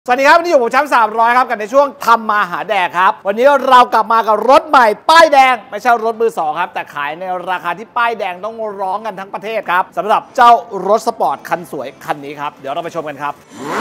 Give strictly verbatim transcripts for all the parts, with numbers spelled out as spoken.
สวัสดีครับวันนี้อยู่ผมแชมป์สามร้อยครับกันในช่วงทำมาหาแดกครับวันนี้เรากลับมากับรถใหม่ป้ายแดงไม่ใช่รถมือสองครับแต่ขายในราคาที่ป้ายแดงต้องร้องกันทั้งประเทศครับสำหรับเจ้ารถสปอร์ตคันสวยคันนี้ครับเดี๋ยวเราไปชมกันครับ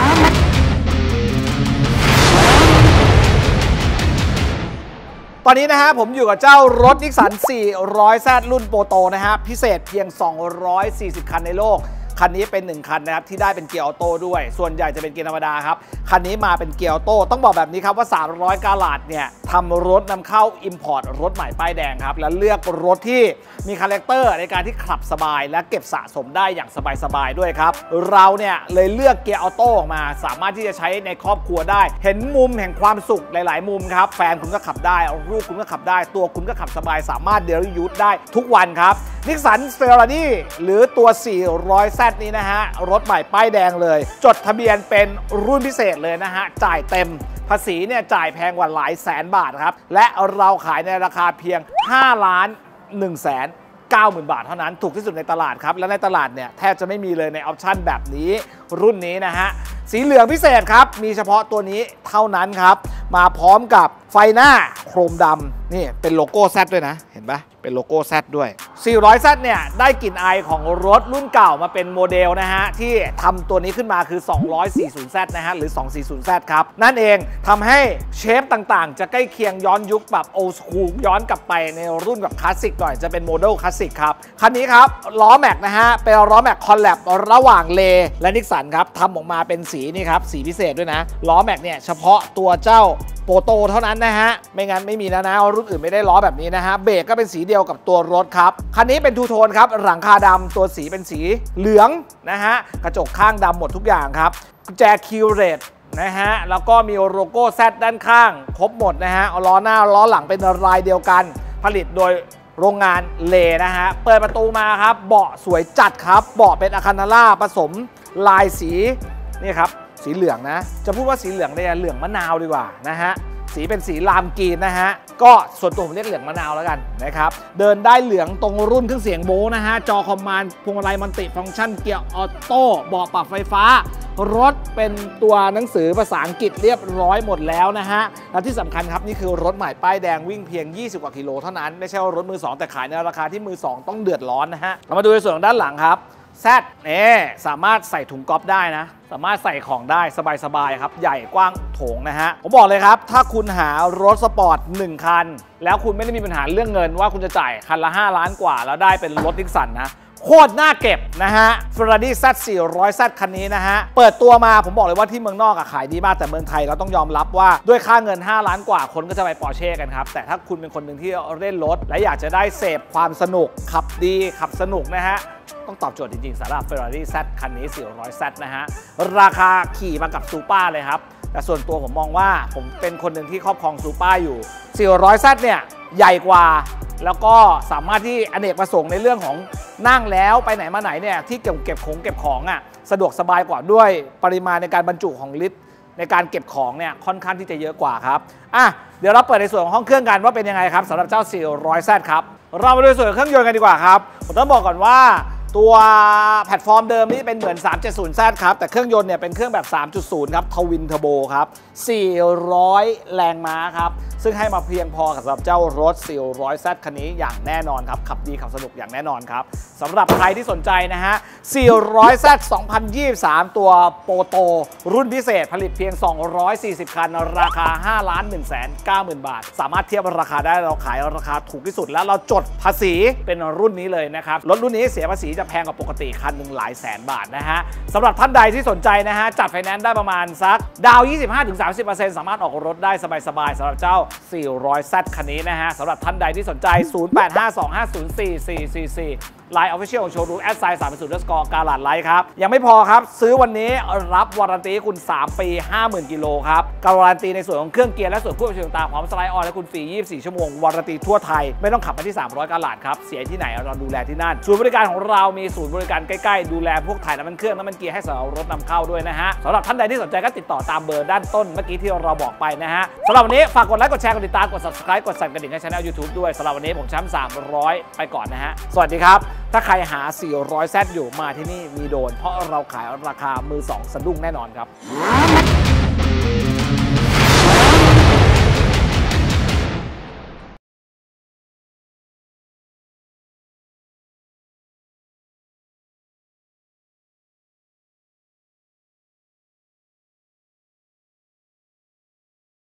ตอนนี้นะฮะผมอยู่กับเจ้ารถนิสสัน สี่ร้อยแซด รุ่นโปรโตนะฮะพิเศษเพียงสองร้อยสี่สิบคันในโลกคันนี้เป็นหนึ่งคันนะครับที่ได้เป็นเกียร์ออโต้ด้วยส่วนใหญ่จะเป็นเกียร์ธรรมดาครับคันนี้มาเป็นเกียร์ออโต้ต้องบอกแบบนี้ครับว่าสามร้อยกาลัดเนี่ยทำรถนำเข้า Import รถใหม่ป้ายแดงครับและเลือกรถที่มีคาแรคเตอร์ในการที่ขับสบายและเก็บสะสมได้อย่างสบายๆด้วยครับเราเนี่ยเลยเลือกเกียร์ออโต้ออกมาสามารถที่จะใช้ในครอบครัวได้เห็นมุมแห่งความสุขหลายๆมุมครับแฟนคุณก็ขับได้ลูกคุณก็ขับได้ตัวคุณก็ขับสบายสามารถเดลิยูสได้ทุกวันครับนิสสัน Ferrari หรือตัว สี่ร้อยแซด นี้นะฮะรถใหม่ป้ายแดงเลยจดทะเบียนเป็นรุ่นพิเศษเลยนะฮะจ่ายเต็มภาษีเนี่ยจ่ายแพงกว่าหลายแสนบาทครับและเราขายในราคาเพียงห้าล้านหนึ่งแสนเก้าหมื่นบาทเท่านั้นถูกที่สุดในตลาดครับและในตลาดเนี่ยแทบจะไม่มีเลยในออปชั่นแบบนี้รุ่นนี้นะฮะสีเหลืองพิเศษครับมีเฉพาะตัวนี้เท่านั้นครับมาพร้อมกับไฟหน้าโครมดำนี่เป็นโลโก้ Z ด้วยนะเห็นปะเป็นโลโก้ Z ด้วย สี่ร้อยแซด เนี่ยได้กลิ่นอายของรถรุ่นเก่ามาเป็นโมเดลนะฮะที่ทำตัวนี้ขึ้นมาคือ สองร้อยสี่สิบแซด นะฮะหรือ สองร้อยสี่สิบแซด ครับนั่นเองทำให้เชฟต่างๆจะใกล้เคียงย้อนยุคแบบโอลด์สคูลย้อนกลับไปในรุ่นแบบคลาสสิกหน่อยจะเป็นโมเดลคลาสสิกครับคันนี้ครับล้อแม็กนะฮะเป็นล้อแม็กคอลแลบระหว่างเลและนิสสันครับทำออกมาเป็นสีนี่ครับสีพิเศษด้วยนะล้อแม็กเนี่ยเฉพาะตัวเจ้าโปรโตเท่านั้นนะฮะไม่งั้นไม่มีแล้วนะรุ่นอื่นไม่ได้ล้อแบบนี้นะฮะเบรกก็เป็นสีเดียวกับตัวรถครับคันนี้เป็นทูโทนครับหลังคาดำตัวสีเป็นสีเหลืองนะฮะกระจกข้างดำหมดทุกอย่างครับกุญแจคิวเรตนะฮะแล้วก็มีโลโก้ Z ด้านข้างครบหมดนะฮะล้อหน้าล้อหลังเป็นลายเดียวกันผลิตโดยโรงงานเลนะฮะเปิดประตูมาครับเบาะสวยจัดครับเบาะเป็นอะคันธาร่าผสมลายสีนี่ครับสีเหลืองนะจะพูดว่าสีเหลืองเนี่ยเหลืองมะนาวดีกว่านะฮะสีเป็นสีลามกรีนนะฮะก็ส่วนตัวผมเรียกเหลืองมะนาวแล้วกันนะครับเดินได้เหลืองตรงรุ่นเครื่องเสียงโบนะฮะจอคอมมานด์พวงมาลัยมัลติฟังก์ชันเกียร์ออโต้เบาะปรับไฟฟ้ารถเป็นตัวหนังสือภาษาอังกฤษเรียบร้อยหมดแล้วนะฮะและที่สำคัญครับนี่คือรถใหม่ป้ายแดงวิ่งเพียงยี่สิบกว่ากิโลเท่านั้นไม่ใช่ว่ารถมือสองแต่ขายในราคาที่มือสองต้องเดือดร้อนนะฮะเรามาดูในส่วนของด้านหลังครับแซดเนี่ยสามารถใส่ถุงก๊อฟได้นะสามารถใส่ของได้สบายๆครับใหญ่กว้างโถงนะฮะผมบอกเลยครับถ้าคุณหารถสปอร์ตหนึ่งคันแล้วคุณไม่ได้มีปัญหาเรื่องเงินว่าคุณจะจ่ายคันละห้าล้านกว่าแล้วได้เป็นรถนิสสันนะโคตรน่าเก็บนะฮะ Ferrari แซด สี่ร้อยแซด คันนี้นะฮะเปิดตัวมาผมบอกเลยว่าที่เมืองนอกอะขายดีมากแต่เมืองไทยเราต้องยอมรับว่าด้วยค่าเงินห้าล้านกว่าคนก็จะไปปอร์เช่กันครับแต่ถ้าคุณเป็นคนหนึ่งที่เล่นรถและอยากจะได้เสพความสนุกขับดีขับสนุกนะฮะต้องตอบโจทย์จริงๆสำหรับ Ferrari Z คันนี้ สี่ร้อยแซด นะฮะราคาขี่มากับซูเปอร์เลยครับแต่ส่วนตัวผมมองว่าผมเป็นคนหนึ่งที่ครอบครองซูเปอร์อยู่ สี่ร้อยแซด เนี่ยใหญ่กว่าแล้วก็สามารถที่อเนกประสงค์ในเรื่องของนั่งแล้วไปไหนมาไหนเนี่ยที่เก็บเก็บของเก็บของอ่ะสะดวกสบายกว่าด้วยปริมาณในการบรรจุของลิตรในการเก็บของเนี่ยค่อนข้างที่จะเยอะกว่าครับอ่ะเดี๋ยวเราเปิดในส่วนของห้องเครื่องกันว่าเป็นยังไงครับสำหรับเจ้า สี่ร้อยแซด ครับเรามาดูส่วนเครื่องยนต์กันดีกว่าครับผมต้องบอกก่อนว่าตัวแพลตฟอร์มเดิมนี่เป็นเหมือน สามเจ็ดศูนย์แซด ครับแต่เครื่องยนต์เนี่ยเป็นเครื่องแบบ สามจุดศูนย์ ครับทวินเทอร์โบครับสี่ร้อยแรงม้าครับซึ่งให้มาเพียงพอกับสำหรับเจ้ารถ สี่ร้อยแซด คันนี้อย่างแน่นอนครับขับดีขับสนุกอย่างแน่นอนครับสำหรับใครที่สนใจนะฮะ สี่ร้อยแซด สองพันยี่สิบสาม ตัวโปรโตรุ่นพิเศษผลิตเพียงสองร้อยสี่สิบคันราคา ห้าล้านหนึ่งแสนเก้าหมื่น บาทสามารถเทียบราคาได้เราขายราคาถูกที่สุดแล้วเราจดภาษีเป็นรุ่นนี้เลยนะครับรถรุ่นนี้เสียภาษีจะแพงกว่าปกติคันหนึ่งหลายแสนบาทนะฮะสำหรับท่านใดที่สนใจนะฮะจัดไฟแนนซ์ได้ประมาณสักดาว ยี่สิบห้าถึงสามสิบเปอร์เซ็นต์ สามารถออกรถได้สบายๆสำหรับเจ้า สี่ร้อยแซด คันนี้นะฮะสำหรับท่านใดที่สนใจ ศูนย์ แปด ห้า สอง ห้า ศูนย์ สี่ สี่ สี่ สี่ไลน์ Official ของโชว์รูมแอดไซน์ สาม ศูนย์ สกอร์กาลัดไลท์ครับยังไม่พอครับซื้อวันนี้รับวารันตีคุณสามปี ห้าหมื่น กิโลครับการันตีในส่วนของเครื่องเกียร์และส่วนควบคุมต่างๆพร้อมสไลด์ออนและคุณฟรียี่สิบสี่ชั่วโมงวารันตีทั่วไทยไม่ต้องขับมาที่สามร้อยกาลัดครับเสียที่ไหนเราดูแลที่นั่นศูนย์บริการของเรามีศูนย์บริการใกล้ๆดูแลพวกถ่ายน้ำมันเครื่องน้ำมันเกียร์ให้สำหรับรถนำเข้าด้วยนะฮะสำหรับท่านใดที่สนใจก็ติดต่อตามเบอร์ด้านต้นเมื่อกี้ที่เราบอกไปนะฮะสำหรับวันนี้ฝากกดไลค์กดแชร์กดติดตามกด Subscribe กดสั่นกระดิ่งให้ช่อง YouTube ด้วยสำหรับวันนี้ผมแชมป์สามร้อยไปก่อนนะฮะสวัสดีครับถ้าใครหา สี่ร้อยแซด อยู่มาที่นี่มีโดนเพราะเราขายราคามือสองสะดุ้งแน่นอนครับ